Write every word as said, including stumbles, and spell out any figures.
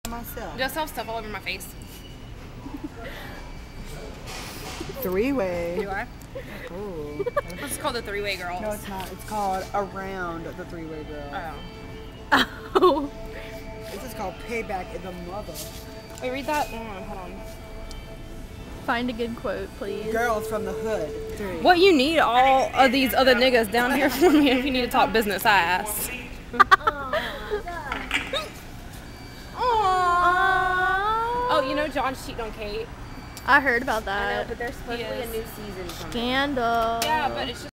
myself. Just have stuff all over my face. Three-way. Do I? Ooh. It's called the three-way girls. No, it's not. It's called Around the Three-Way Girl. Oh. Oh. This is called Payback in the Mother. Wait, read that. Hold on, hold on. Find a good quote, please. Girls from the Hood. Three. What you need all of these other niggas down here for me if you need to talk business, I ask. Oh, you know John's cheating on Kate. I heard about that. I know, but there's supposed to be a Yes. new season coming. Scandal. Yeah, but it's just